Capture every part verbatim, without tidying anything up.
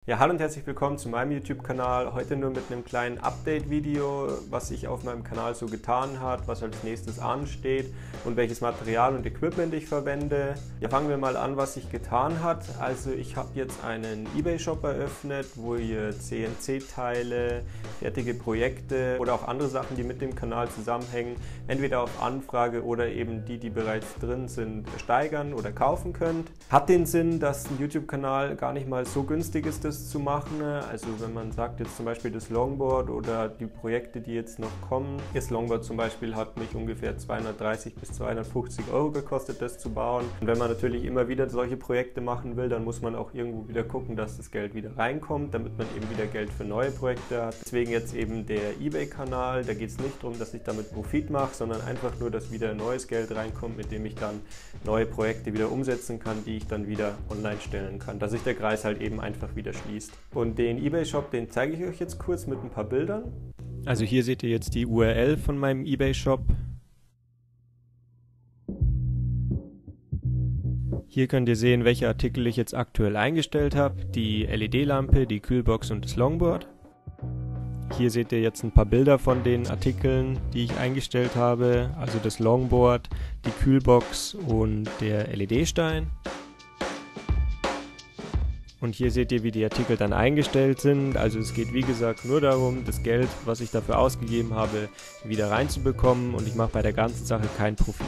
Ja, hallo und herzlich willkommen zu meinem YouTube-Kanal. Heute nur mit einem kleinen Update-Video, was sich auf meinem Kanal so getan hat, was als nächstes ansteht und welches Material und Equipment ich verwende. Ja, fangen wir mal an, was sich getan hat. Also ich habe jetzt einen eBay-Shop eröffnet, wo ihr C N C-Teile, fertige Projekte oder auch andere Sachen, die mit dem Kanal zusammenhängen, entweder auf Anfrage oder eben die, die bereits drin sind, steigern oder kaufen könnt. Hat den Sinn, dass ein YouTube-Kanal gar nicht mal so günstig ist, das zu machen. Also wenn man sagt jetzt zum Beispiel das Longboard oder die Projekte, die jetzt noch kommen. Das Longboard zum Beispiel hat mich ungefähr zweihundertdreißig bis zweihundertfünfzig Euro gekostet, das zu bauen. Und wenn man natürlich immer wieder solche Projekte machen will, dann muss man auch irgendwo wieder gucken, dass das Geld wieder reinkommt, damit man eben wieder Geld für neue Projekte hat. Deswegen jetzt eben der eBay-Kanal. Da geht es nicht darum, dass ich damit Profit mache, sondern einfach nur, dass wieder neues Geld reinkommt, mit dem ich dann neue Projekte wieder umsetzen kann, die ich dann wieder online stellen kann. Dass sich der Kreis halt eben einfach wieder schließt. Und den eBay-Shop, den zeige ich euch jetzt kurz mit ein paar Bildern. Also hier seht ihr jetzt die U R L von meinem eBay-Shop. Hier könnt ihr sehen, welche Artikel ich jetzt aktuell eingestellt habe. Die L E D-Lampe, die Kühlbox und das Longboard. Hier seht ihr jetzt ein paar Bilder von den Artikeln, die ich eingestellt habe. Also das Longboard, die Kühlbox und der L E D-Stein. Und hier seht ihr, wie die Artikel dann eingestellt sind. Also es geht wie gesagt nur darum, das Geld, was ich dafür ausgegeben habe, wieder reinzubekommen. Und ich mache bei der ganzen Sache keinen Profit.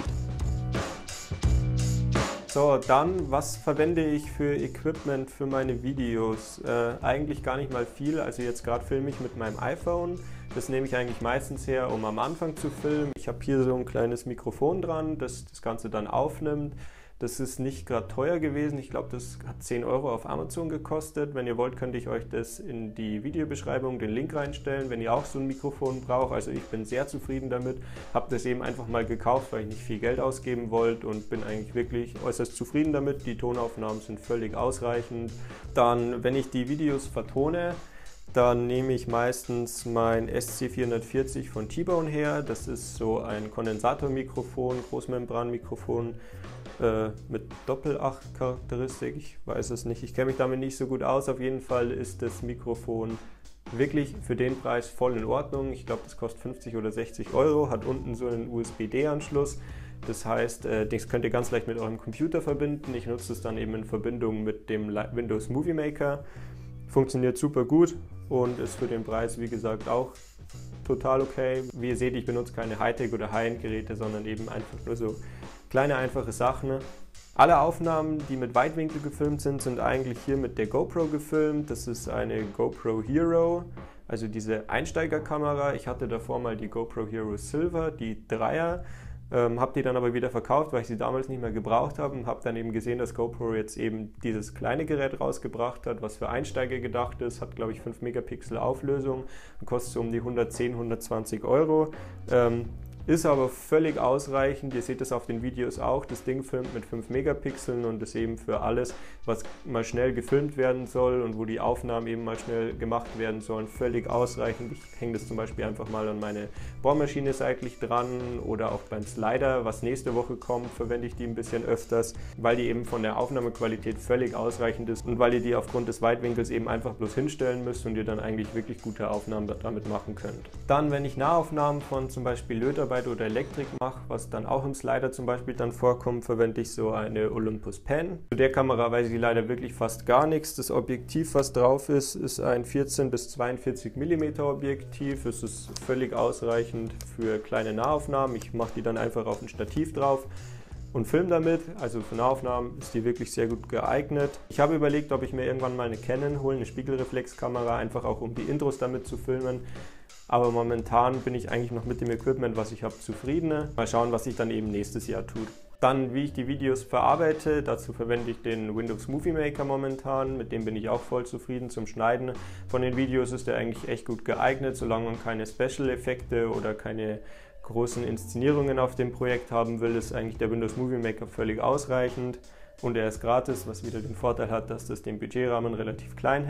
So, dann, was verwende ich für Equipment für meine Videos? Äh, eigentlich gar nicht mal viel. Also jetzt gerade filme ich mit meinem iPhone. Das nehme ich eigentlich meistens her, um am Anfang zu filmen. Ich habe hier so ein kleines Mikrofon dran, das das Ganze dann aufnimmt. Das ist nicht gerade teuer gewesen. Ich glaube, das hat zehn Euro auf Amazon gekostet. Wenn ihr wollt, könnte ich euch das in die Videobeschreibung, den Link reinstellen, wenn ihr auch so ein Mikrofon braucht. Also ich bin sehr zufrieden damit. Habe das eben einfach mal gekauft, weil ich nicht viel Geld ausgeben wollte und bin eigentlich wirklich äußerst zufrieden damit. Die Tonaufnahmen sind völlig ausreichend. Dann, wenn ich die Videos vertone, dann nehme ich meistens mein S C vierhundertvierzig von T-Bone her. Das ist so ein Kondensatormikrofon, Großmembranmikrofon äh, mit Doppelacht-Charakteristik. Ich weiß es nicht, ich kenne mich damit nicht so gut aus. Auf jeden Fall ist das Mikrofon wirklich für den Preis voll in Ordnung. Ich glaube, das kostet fünfzig oder sechzig Euro, hat unten so einen U S B D-Anschluss. Das heißt, das könnt ihr ganz leicht mit eurem Computer verbinden. Ich nutze es dann eben in Verbindung mit dem Windows Movie Maker. Funktioniert super gut und ist für den Preis, wie gesagt, auch total okay. Wie ihr seht, ich benutze keine Hightech- oder High-End-Geräte, sondern eben einfach nur so kleine, einfache Sachen. Alle Aufnahmen, die mit Weitwinkel gefilmt sind, sind eigentlich hier mit der GoPro gefilmt. Das ist eine GoPro Hero, also diese Einsteigerkamera. Ich hatte davor mal die GoPro Hero Silver, die Dreier. Ähm, habe die dann aber wieder verkauft, weil ich sie damals nicht mehr gebraucht habe und habe dann eben gesehen, dass GoPro jetzt eben dieses kleine Gerät rausgebracht hat, was für Einsteiger gedacht ist, hat glaube ich fünf Megapixel Auflösung und kostet so um die hundertzehn, hundertzwanzig Euro. Ähm, Ist aber völlig ausreichend, ihr seht es auf den Videos auch, das Ding filmt mit fünf Megapixeln und ist eben für alles, was mal schnell gefilmt werden soll und wo die Aufnahmen eben mal schnell gemacht werden sollen, völlig ausreichend. Ich hänge das zum Beispiel einfach mal an meine Bohrmaschine seitlich dran oder auch beim Slider, was nächste Woche kommt, verwende ich die ein bisschen öfters, weil die eben von der Aufnahmequalität völlig ausreichend ist und weil ihr die aufgrund des Weitwinkels eben einfach bloß hinstellen müsst und ihr dann eigentlich wirklich gute Aufnahmen damit machen könnt. Dann, wenn ich Nahaufnahmen von zum Beispiel Lötarbeit oder Elektrik mache, was dann auch im Slider zum Beispiel dann vorkommt, verwende ich so eine Olympus Pen. Zu der Kamera weiß ich leider wirklich fast gar nichts. Das Objektiv, was drauf ist, ist ein vierzehn bis zweiundvierzig Millimeter Objektiv. Es ist völlig ausreichend für kleine Nahaufnahmen. Ich mache die dann einfach auf ein Stativ drauf und filme damit. Also für Nahaufnahmen ist die wirklich sehr gut geeignet. Ich habe überlegt, ob ich mir irgendwann mal eine Canon hole, eine Spiegelreflexkamera, einfach auch um die Intros damit zu filmen. Aber momentan bin ich eigentlich noch mit dem Equipment, was ich habe, zufrieden. Mal schauen, was sich dann eben nächstes Jahr tut. Dann, wie ich die Videos verarbeite, dazu verwende ich den Windows Movie Maker momentan. Mit dem bin ich auch voll zufrieden zum Schneiden. Von den Videos ist der eigentlich echt gut geeignet, solange man keine Special-Effekte oder keine großen Inszenierungen auf dem Projekt haben will, ist eigentlich der Windows Movie Maker völlig ausreichend. Und er ist gratis, was wieder den Vorteil hat, dass das den Budgetrahmen relativ klein hält.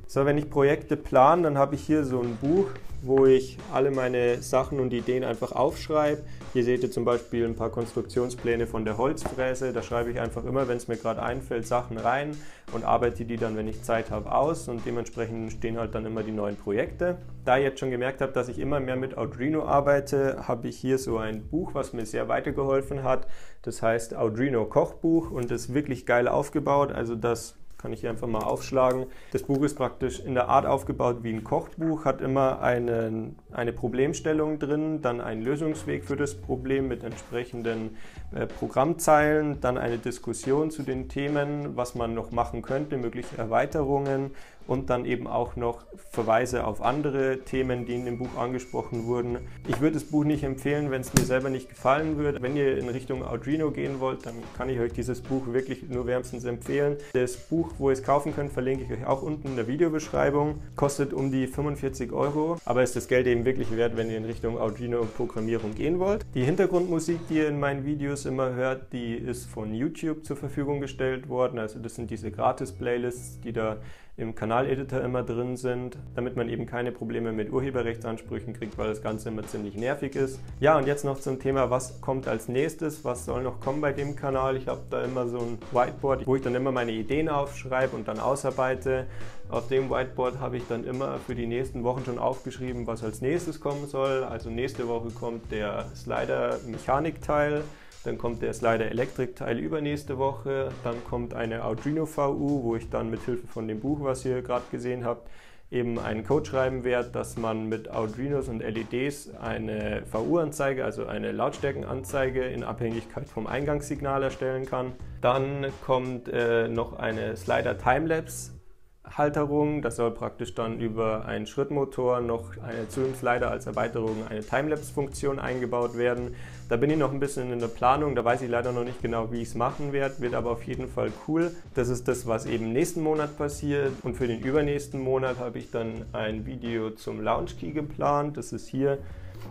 So, wenn ich Projekte plane, dann habe ich hier so ein Buch, wo ich alle meine Sachen und Ideen einfach aufschreibe. Hier seht ihr zum Beispiel ein paar Konstruktionspläne von der Holzfräse. Da schreibe ich einfach immer, wenn es mir gerade einfällt, Sachen rein und arbeite die dann, wenn ich Zeit habe, aus. Und dementsprechend stehen halt dann immer die neuen Projekte. Da ich jetzt schon gemerkt habe, dass ich immer mehr mit Arduino arbeite, habe ich hier so ein Buch, was mir sehr weitergeholfen hat. Das heißt Arduino Kochbuch und ist wirklich geil aufgebaut. Also das kann ich hier einfach mal aufschlagen. Das Buch ist praktisch in der Art aufgebaut wie ein Kochbuch, hat immer einen, eine Problemstellung drin, dann einen Lösungsweg für das Problem mit entsprechenden äh, Programmzeilen, dann eine Diskussion zu den Themen, was man noch machen könnte, mögliche Erweiterungen und dann eben auch noch Verweise auf andere Themen, die in dem Buch angesprochen wurden. Ich würde das Buch nicht empfehlen, wenn es mir selber nicht gefallen würde. Wenn ihr in Richtung Arduino gehen wollt, dann kann ich euch dieses Buch wirklich nur wärmstens empfehlen. Das Buch, wo ihr es kaufen könnt, verlinke ich euch auch unten in der Videobeschreibung. Kostet um die fünfundvierzig Euro, aber ist das Geld eben wirklich wert, wenn ihr in Richtung Arduino-Programmierung gehen wollt. Die Hintergrundmusik, die ihr in meinen Videos immer hört, die ist von YouTube zur Verfügung gestellt worden. Also das sind diese Gratis-Playlists, die da im Kanaleditor immer drin sind, damit man eben keine Probleme mit Urheberrechtsansprüchen kriegt, weil das Ganze immer ziemlich nervig ist. Ja, und jetzt noch zum Thema, was kommt als nächstes, was soll noch kommen bei dem Kanal. Ich habe da immer so ein Whiteboard, wo ich dann immer meine Ideen aufschreibe und dann ausarbeite. Auf dem Whiteboard habe ich dann immer für die nächsten Wochen schon aufgeschrieben, was als nächstes kommen soll. Also nächste Woche kommt der Slider-Mechanik-Teil. Dann kommt der Slider-Elektrik-Teil übernächste Woche, dann kommt eine Arduino V U, wo ich dann mit Hilfe von dem Buch, was ihr gerade gesehen habt, eben einen Code schreiben werde, dass man mit Arduinos und L E Ds eine V U-Anzeige, also eine Lautstärkenanzeige in Abhängigkeit vom Eingangssignal erstellen kann. Dann kommt äh, noch eine Slider-Timelapse Halterung, das soll praktisch dann über einen Schrittmotor noch eine, zu dem Slider als Erweiterung eine Timelapse-Funktion eingebaut werden. Da bin ich noch ein bisschen in der Planung, da weiß ich leider noch nicht genau, wie ich es machen werde, wird aber auf jeden Fall cool. Das ist das, was eben nächsten Monat passiert und für den übernächsten Monat habe ich dann ein Video zum Launch Key geplant. Das ist hier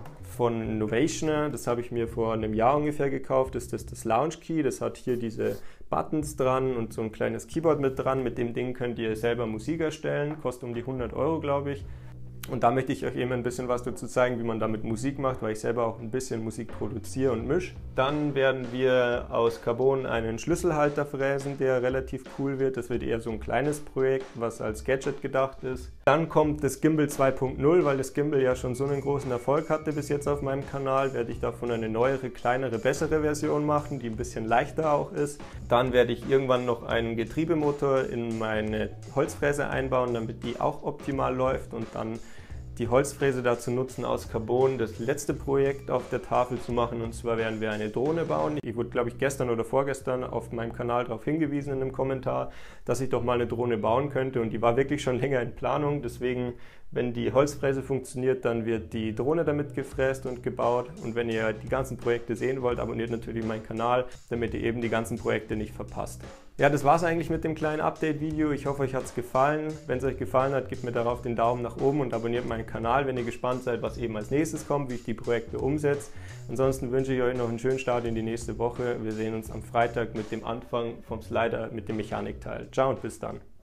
von Novationer, das habe ich mir vor einem Jahr ungefähr gekauft, das ist das, das Launch Key, das hat hier diese Buttons dran und so ein kleines Keyboard mit dran, mit dem Ding könnt ihr selber Musik erstellen, kostet um die hundert Euro, glaube ich. Und da möchte ich euch eben ein bisschen was dazu zeigen, wie man damit Musik macht, weil ich selber auch ein bisschen Musik produziere und mische. Dann werden wir aus Carbon einen Schlüsselhalter fräsen, der relativ cool wird. Das wird eher so ein kleines Projekt, was als Gadget gedacht ist. Dann kommt das Gimbal zwei Punkt null, weil das Gimbal ja schon so einen großen Erfolg hatte bis jetzt auf meinem Kanal, werde ich davon eine neuere, kleinere, bessere Version machen, die ein bisschen leichter auch ist. Dann werde ich irgendwann noch einen Getriebemotor in meine Holzfräse einbauen, damit die auch optimal läuft und dann die Holzfräse dazu nutzen, aus Carbon das letzte Projekt auf der Tafel zu machen, und zwar werden wir eine Drohne bauen. Ich wurde, glaube ich, gestern oder vorgestern auf meinem Kanal darauf hingewiesen in einem Kommentar, dass ich doch mal eine Drohne bauen könnte, und die war wirklich schon länger in Planung. Deswegen, wenn die Holzfräse funktioniert, dann wird die Drohne damit gefräst und gebaut, und wenn ihr die ganzen Projekte sehen wollt, abonniert natürlich meinen Kanal, damit ihr eben die ganzen Projekte nicht verpasst. Ja, das war es eigentlich mit dem kleinen Update-Video. Ich hoffe, euch hat es gefallen. Wenn es euch gefallen hat, gebt mir darauf den Daumen nach oben und abonniert meinen Kanal, wenn ihr gespannt seid, was eben als nächstes kommt, wie ich die Projekte umsetze. Ansonsten wünsche ich euch noch einen schönen Start in die nächste Woche. Wir sehen uns am Freitag mit dem Anfang vom Slider mit dem Mechanikteil. Ciao und bis dann.